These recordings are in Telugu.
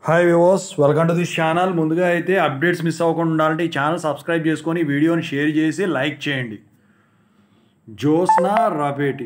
Hi viewers, welcome to this channel. ముందుగా అయితే అప్డేట్స్ మిస్ అవ్వకుండా ఉండాలంటే ఈ ఛానల్ సబ్స్క్రైబ్ చేసుకొని వీడియోని షేర్ చేసి లైక్ చేయండి. జోస్నా రాపేటి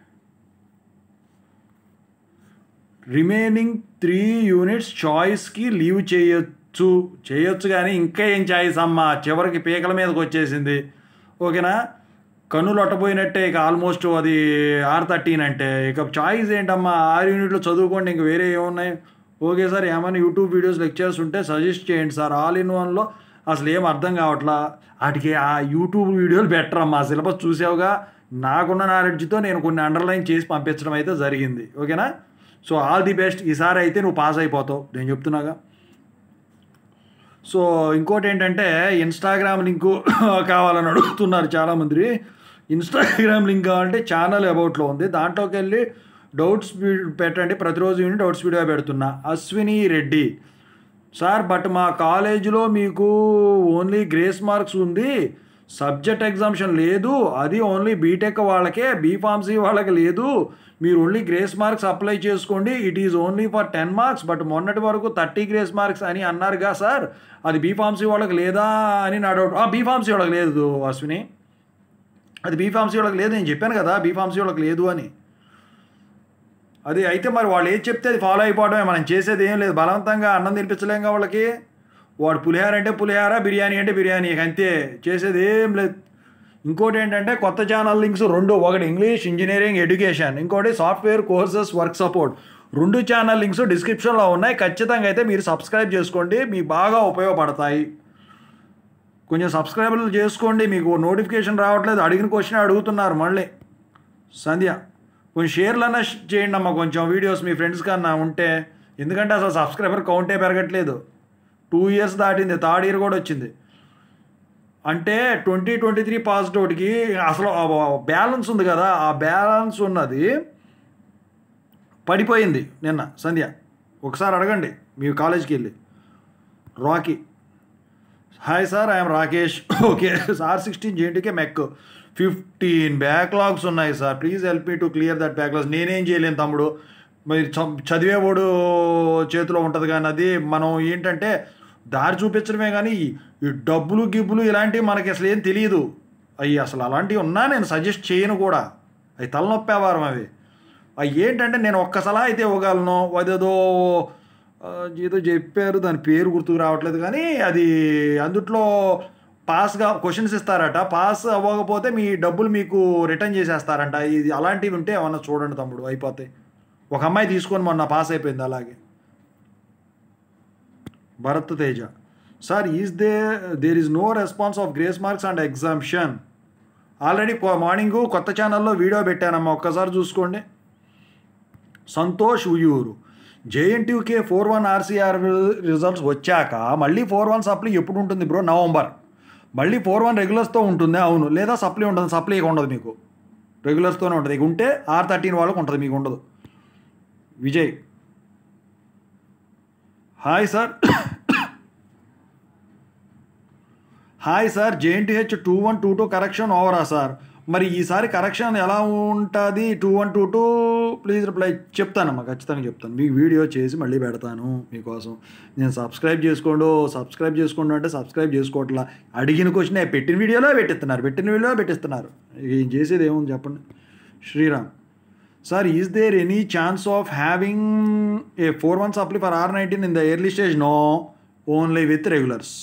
రిమైనింగ్ 3 యూనిట్స్ చాయిస్కి లీవ్ చేయొచ్చు కానీ ఇంకా ఏం చాయిస్ అమ్మా, చివరికి పీకల మీదకి వచ్చేసింది. ఓకేనా, కన్నులు అట్టపోయినట్టే. ఇక ఆల్మోస్ట్ అది 6:13 అంటే ఇక చాయిస్ ఏంటమ్మా, 6 యూనిట్లు చదువుకోండి, ఇంక వేరే ఏమున్నాయి. ఓకే సార్, ఏమైనా యూట్యూబ్ వీడియోస్ లెక్చర్స్ ఉంటే సజెస్ట్ చేయండి సార్. ఆల్ ఇన్ వన్లో అసలు ఏం అర్థం కావట్లా. వాటికి ఆ యూట్యూబ్ వీడియోలు బెటర్ అమ్మా. సిలబస్ చూసావుగా, నాకున్న నాలెడ్జ్తో నేను కొన్ని అండర్లైన్ చేసి పంపించడం అయితే జరిగింది. ఓకేనా, సో ఆల్ ది బెస్ట్. ఈసారి అయితే నువ్వు పాస్ అయిపోతావు, నేను చెప్తున్నాగా. సో ఇంకోటి ఏంటంటే ఇన్స్టాగ్రామ్ లింకు కావాలని అడుగుతున్నారు చాలామంది. ఇన్స్టాగ్రామ్ లింక్ కావాలంటే ఛానల్ అబౌట్లో ఉంది, దాంట్లోకి వెళ్ళి డౌట్స్ పెట్టండి. ప్రతిరోజు డౌట్స్ వీడియో పెడుతున్నా. అశ్విని రెడ్డి సార్, బట్ మా కాలేజీలో మీకు ఓన్లీ గ్రేస్ మార్క్స్ ఉంది, సబ్జెక్ట్ ఎగ్జామ్షన్ లేదు. అది ఓన్లీ బీటెక్ వాళ్ళకే, బీఫార్మసీ వాళ్ళకి లేదు. మీరు ఓన్లీ గ్రేస్ మార్క్స్ అప్లై చేసుకోండి, it is only for 10 marks. But మొన్నటి వరకు 30 గ్రేస్ మార్క్స్ అని అన్నారుగా సార్, అది బీఫార్మసీ వాళ్ళకి లేదా అని నా డౌట్. బీఫార్మసీ వాళ్ళకి లేదు అశ్విని, అది బీఫార్మసీ వాళ్ళకి లేదు. నేను చెప్పాను కదా బీఫార్మసీ వాళ్ళకి లేదు అని. అది అయితే మరి వాళ్ళు ఏది చెప్తే అది ఫాలో అయిపోవడమే, మనం చేసేది ఏం లేదు. బలవంతంగా అన్నం తినిపించలేంగా వాళ్ళకి. వాడు పులిహార అంటే పులిహార, బిర్యానీ అంటే బిర్యానీ, అంతే, చేసేది ఏం లేదు. ఇంకోటి ఏంటంటే కొత్త ఛానల్ లింక్స్ 2, ఒకటి ఇంగ్లీష్ ఇంజనీరింగ్ ఎడ్యుకేషన్, ఇంకోటి software courses work support. 2 channel links డిస్క్రిప్షన్లో ఉన్నాయి. ఖచ్చితంగా అయితే మీరు సబ్స్క్రైబ్ చేసుకోండి, మీకు బాగా ఉపయోగపడతాయి. కొంచెం సబ్స్క్రైబర్లు చేసుకోండి. మీకు నోటిఫికేషన్ రావట్లేదు, అడిగిన క్వశ్చన్ అడుగుతున్నారు మళ్ళీ. సంధ్య, కొంచెం షేర్లు అన్నా చేయండి అమ్మా, కొంచెం వీడియోస్ మీ ఫ్రెండ్స్ కన్నా ఉంటే. ఎందుకంటే అసలు సబ్స్క్రైబర్ కౌంటే పెరగట్లేదు. 2 ఇయర్స్ దాటింది, 3rd ఇయర్ కూడా వచ్చింది. అంటే 2023 పాస్డ్ అవుట్కి అసలు బ్యాలెన్స్ ఉంది కదా, ఆ బ్యాలెన్స్ ఉన్నది పడిపోయింది నిన్న. సంధ్య, ఒకసారి అడగండి మీ కాలేజ్కి వెళ్ళి. Rocky, hi sir, I'm Rakesh. Okay sir, 16 JNTK mech 15 backlogs ఉన్నాయి sir, please help me to clear that backlogs. నేనేం చేయలేను తమ్ముడు, మరి చదివేవాడు చేతిలో ఉంటుంది. కానీ అది మనం ఏంటంటే దారి చూపించడమే, కానీ ఈ డబ్బులు గిబ్బులు ఇలాంటివి మనకి అసలు ఏం తెలియదు. అవి అసలు అలాంటివి ఉన్నా నేను సజెస్ట్ చేయను కూడా. అవి తలనొప్పి వ్యవహారం అవి. అవి ఏంటంటే నేను ఒక్క సలహా అయితే ఇవ్వగలను. అదేదో ఏదో చెప్పారు, దాని పేరు గుర్తుకు రావట్లేదు, కానీ అది అందుట్లో పాస్గా క్వశ్చన్స్ ఇస్తారట. పాస్ అవ్వకపోతే మీ డబ్బులు మీకు రిటర్న్ చేసేస్తారంట. ఇది అలాంటివి ఉంటే ఏమన్నా చూడండి తమ్ముడు, అయిపోతాయి. ఒక అమ్మాయి తీసుకొని మొన్న పాస్ అయిపోయింది అలాగే. Bharath Teja sir, there is no response of grace marks and exemption. Already morning కొత్త ఛానల్లో వీడియో పెట్టానమ్మా, ఒక్కసారి చూసుకోండి. Santosh Uyyuru, JNTUK 4-1 RCR results వచ్చాక మళ్ళీ 4-1 సప్లీ ఎప్పుడు ఉంటుంది బ్రో? నవంబర్. మళ్ళీ 4-1 రెగ్యులర్స్తో ఉంటుంది, అవును. లేదా సప్లీ ఉంటుంది, సప్లీ ఉండదు మీకు, రెగ్యులర్స్తోనే ఉంటుంది. ఇక ఉంటే 6:13 వాళ్ళకు ఉంటుంది, మీకు ఉండదు. Vijay, hi sir. Hi sir, JNTH 2-1 2-2 correction ఓవరా సార్? మరి ఈసారి కరెక్షన్ ఎలా ఉంటుంది? 2-1 2-2 ప్లీజ్ రిప్లై. చెప్తానమ్మా, ఖచ్చితంగా చెప్తాను. మీకు వీడియో చేసి మళ్ళీ పెడతాను మీకోసం. నేను సబ్స్క్రైబ్ చేసుకోండి అంటే సబ్స్క్రైబ్ చేసుకోవట్లా. అడిగిన క్వశ్చన్ పెట్టిన వీడియోలో పెట్టిస్తున్నారు. ఏం చేసేది ఏముంది చెప్పండి. Sriram sir, is there any chance of having a 4-1 supply for R19 in the early stage? No, only with regulars.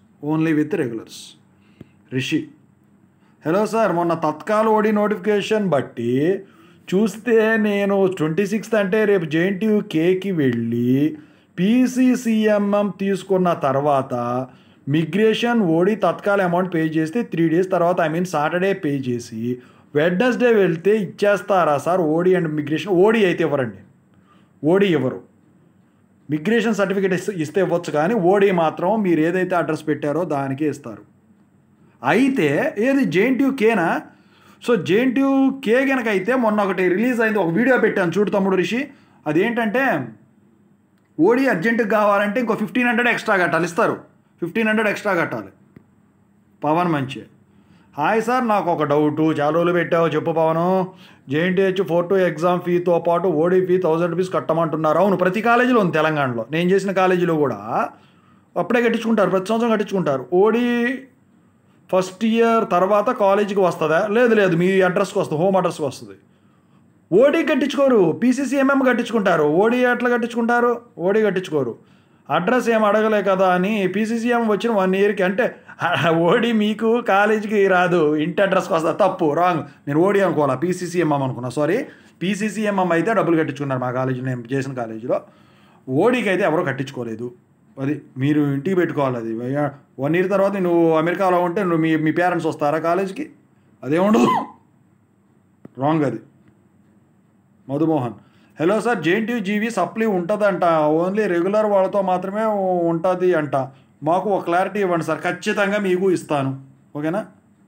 Rishi, hello sir, మొన్న తత్కాల్ ఓడి నోటిఫికేషన్ బట్టి చూస్తే నేను 26th అంటే రేపు జేఎన్టీయూకేకి వెళ్ళి PCCMM తీసుకున్న తర్వాత migration OD Tatkal amount pay చేస్తే 3 days తర్వాత, సాటర్డే పే చేసి వెడ్నెస్డే వెళ్తే ఇచ్చేస్తారా sir? OD and migration. OD అయితే ఇవ్వరండి, ఓడి ఇవ్వరు. మిగ్రేషన్ సర్టిఫికేట్ ఇస్తే ఇవ్వచ్చు, కానీ ఓడి మాత్రం మీరు ఏదైతే అడ్రస్ పెట్టారో దానికే ఇస్తారు. అయితే ఏది జేఎన్టీయూకేనా? సో జేఎన్టీయూకే కనుక అయితే మొన్న ఒకటి రిలీజ్ అయింది, ఒక వీడియో పెట్టాను చూడు తమ్ముడు రిషి. అదేంటంటే ఓడి అర్జెంటుగా కావాలంటే ఇంకో 1500 ఎక్స్ట్రా కట్టాలి, ఇస్తారు. 1500 ఎక్స్ట్రా కట్టాలి. పవన్ మంచి. హాయ్ సార్, నాకు ఒక డౌటు. చాలా రోజులు పెట్టావు, చెప్పు పవను. జేఎన్టీహెచ్ 4-2 ఎగ్జామ్ ఫీతో పాటు ఓడి ఫీ 1000 రూపీస్ కట్టమంటున్నారు. అవును, ప్రతి కాలేజీలో ఉంది తెలంగాణలో. నేను చేసిన కాలేజీలో కూడా అప్పుడే కట్టించుకుంటారు, ప్రతి సంవత్సరం కట్టించుకుంటారు. ఓడి ఫస్ట్ ఇయర్ తర్వాత కాలేజీకి వస్తుందా? లేదు లేదు, మీ అడ్రస్కి వస్తుంది, హోమ్ అడ్రస్కి వస్తుంది. ఓడి కట్టించుకోరు, పీసీసీఎంఎం కట్టించుకుంటారు. ఓడి ఎట్లా కట్టించుకుంటారు? ఓడి కట్టించుకోరు. అడ్రస్ ఏం అడగలే కదా అని పీసీసీఎం వచ్చిన 1 ఇయర్కి అంటే ఓడి మీకు కాలేజీకి రాదు, ఇంటి అడ్రస్కి వస్తుంది. తప్పు, రాంగ్. నేను ఓడి అనుకోవాలా, పీసీసీఎంఎం అనుకున్నా, సారీ. పీసీసీఎంఎం అయితే డబ్బులు కట్టించుకున్నారు మా కాలేజీ, నేను చేసిన కాలేజీలో. ఓడికి అయితే ఎవరో కట్టించుకోలేదు. అది మీరు ఇంటికి పెట్టుకోవాలి. అది 1 ఇయర్ తర్వాత నువ్వు అమెరికాలో ఉంటే నువ్వు మీ పేరెంట్స్ వస్తారా కాలేజీకి? అదేముండదు, రాంగ్ అది. Madhumohan, hello sir, JNTU GV supply ఉంటుందంట, ఓన్లీ రెగ్యులర్ వాళ్ళతో మాత్రమే ఉంటుంది అంట. మాకు ఒక క్లారిటీ ఇవ్వండి సార్. ఖచ్చితంగా మీకు ఇస్తాను, ఓకేనా?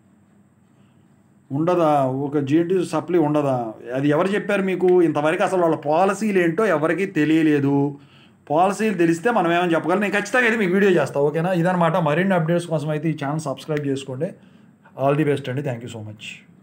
ఉండదా? ఒక జేఎన్టీయూ సప్లీ ఉండదా? అది ఎవరు చెప్పారు మీకు? ఇంతవరకు అసలు వాళ్ళ పాలసీలు ఏంటో ఎవరికి తెలియలేదు. పాలసీలు తెలిస్తే మనం ఏమని చెప్పగలం. నేను ఖచ్చితంగా అయితే మీకు వీడియో చేస్తాను, ఓకేనా? ఇదనమాట. మరిన్ని అప్డేట్స్ కోసం అయితే ఈ ఛానల్ సబ్స్క్రైబ్ చేసుకోండి. ఆల్ ది బెస్ట్ అండి. Thank you so much.